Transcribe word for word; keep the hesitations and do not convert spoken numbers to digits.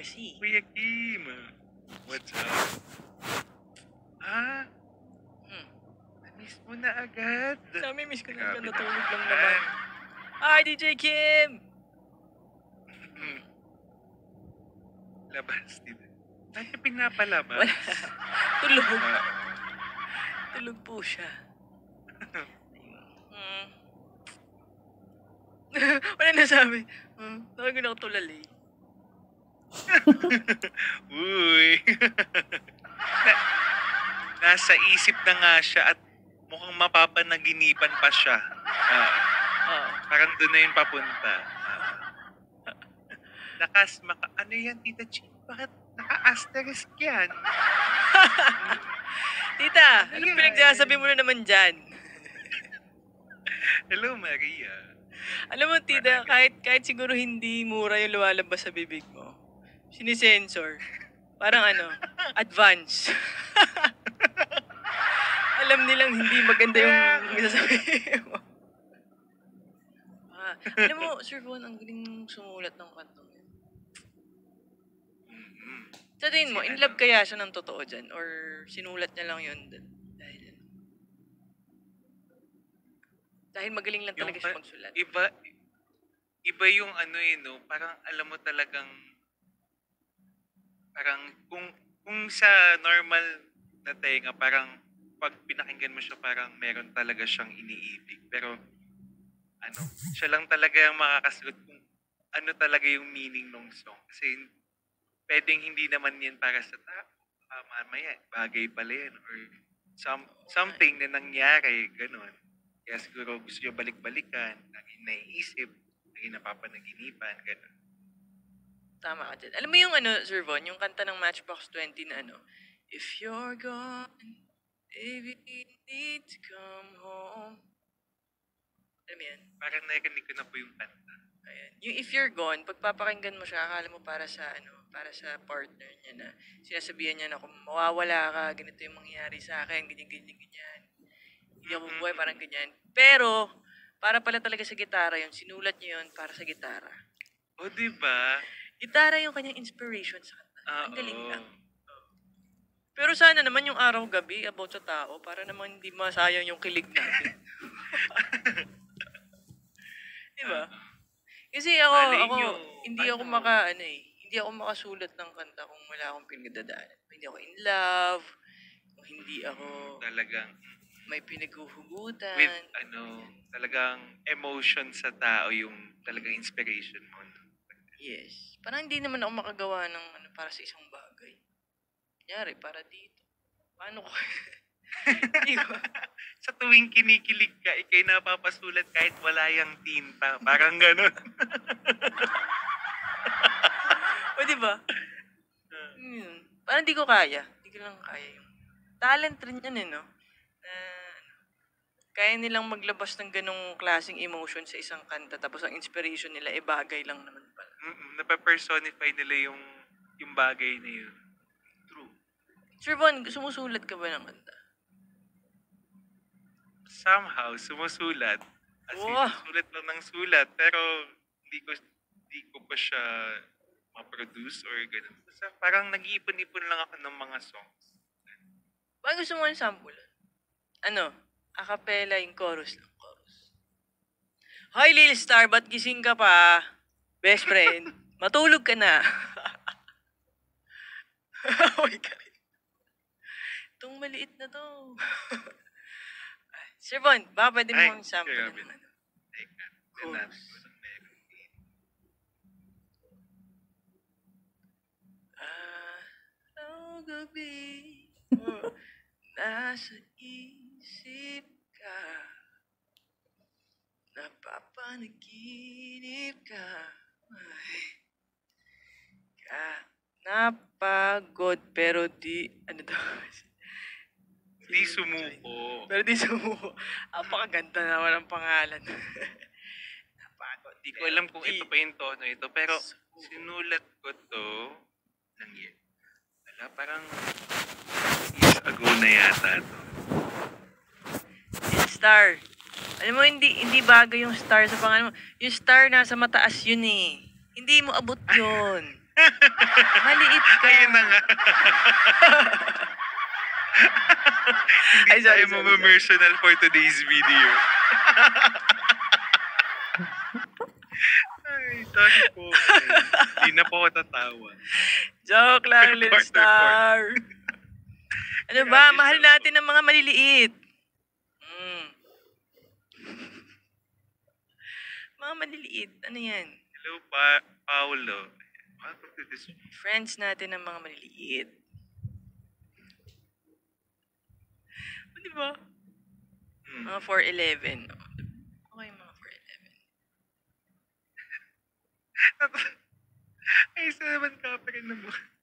kasi. Kuya Kim, what's up? Ah, Hmm. na-miss mo na agad. Nami-miss ko na Grabe agad, natulog lang naman. naman. Hi, D J Kim! Hmm. Labas, dito. Bakit ka pinapalabas? Wala. Tulog. Ah, Tulog po siya. Hmm. Wala na sabi. Hmm. Tawagin ako tulali. Uy. na, nasa isip na nga siya at mukhang mapapanaginipan pa siya. Ah, Oo. parang doon na yun papunta. Ah, nakas, maka, ano yan, Tita Chi? Bakit naka-asterisk yan? Tita, Ano anong yan? pinagsasabi mo na naman dyan? Hello, Maria. Alam mo, tita, kahit, kahit siguro hindi mura yung lumalabas sa bibig mo, sinisensor. Parang ano, advance. Alam nilang hindi maganda yung sasabihin mo. Ah, alam mo, Sir Von, ang galing sumulat ng kantong yun. Mm-hmm. Sa tingin mo, in love kaya siya ng totoo dyan? Or sinulat niya lang yun dun? Dahil, ano? Dahil magaling lang talaga Yung, siya pa- magsulat. iba, iba yung ano eh, no? Parang alam mo talagang, parang kung, kung sa normal na tenga, parang pag pinakinggan mo siya, parang meron talaga siyang iniibig. Pero, ano, siya lang talaga yung makakasagot kung ano talaga yung meaning ng song. Kasi, pwedeng hindi naman yan para sa tao. Ah, mamaya, bagay pala yan. Or some, something na nangyari, ganun. Kaya siguro gusto niya balik-balikan, naging naiisip, naging napapanaginipan, ganun. Tama ka dyan. Alam mo yung ano, Sir Von, yung kanta ng Matchbox twenty na ano, if you're gone, baby, you need to come home. Alam mo yan? Parang narinig ko na po yung kanta. Ayan. Yung if you're gone, pagpapakinggan mo siya, akala mo para sa ano, para sa partner niya na sinasabihan niya na kung mawawala ka, ganito yung mangyayari sa akin, ganyan, ganyan, ganyan. Hindi ako buhay, parang ganyan. Pero, para pala talaga sa gitara yun, sinulat niya yun para sa gitara. O, oh, diba? Gitara yung kanyang inspiration sa kanta. Ah, Ang galing oo. lang. Pero sana naman yung araw-gabi about sa tao, para naman hindi masayang yung kilig natin. Diba? Kasi ako, Malay ako nyo, hindi ako ano? maka, ano eh, hindi ako makasulat ng kanta kung wala akong pinagdadaanan. Hindi ako in love, kung hindi ako Talagang, may pinaghuhugutan. with, ano, talagang emotion sa tao yung talagang inspiration mo. Yes. Parang hindi naman ako makagawa ng ano, para sa isang bagay. Kunyari, para dito. Paano ko? Di ba? Sa tuwing kinikilig ka, ikay napapasulat kahit wala yung tinta. Parang ganun. O, di ba? Yun. Parang di ko kaya. Di ko lang kaya yung talent rin yan eh, no? Na, ano, kaya nilang maglabas ng ganong klaseng emotion sa isang kanta tapos ang inspiration nila, eh bagay lang naman pala. Mm-mm, napapersonify nila yung yung bagay na yun. True. Sir Von, sumusulat ka ba ng kanta? Somehow, sumusulat. As in, Wow. sulat lang ng sulat. Pero, hindi ko, hindi ko pa siya ma-produce or gano'n. Basta parang nag-iipon-ipon lang ako ng mga songs. Bakit gusto mo ng sample? Ano? Acapella yung chorus lang. Chorus. Hoy, Lil Star, ba't gising ka pa? Best friend, matulog ka na. Uy, galing. Itong maliit na to. Sir Von, baka pwede Ay, mo sample grabe. ng ano? Teka, Chorus. natin ko ng meron dito. Araw-gabi mo, nasa isip ka. Napapanaginip ka. Ay. Ka. Napagod pero di, ano daw? Di sumuko. Pero di sumuko. Apakaganda naman ang pangalan. Napagod. Di ko alam kung ito pa yung tono ito. Pero, sinulat ko to ng year. Wala, parang years ago na yata to. Yung star. Alam mo, hindi hindi bagay yung star sa pangalan mo. Yung star nasa mataas yun eh. Hindi mo abot yun. Maliit ka. Ayun na nga. Hindi Ay, sorry, tayo sorry, mamamersional for today's video. Ay, sorry po. Hindi na po ako tatawa. Joke lang, Little Quarter Star. Ano ba? Grabe Mahal siya. natin ang mga maliliit. Mm. Mga maliliit. Ano yan? Hello, pa Paolo. Welcome to this. Friends natin ang mga maliliit. O, di ba? Hmm. Mga four eleven. Okay, mga four eleven. Ay, sa naman ka pa rin na mo.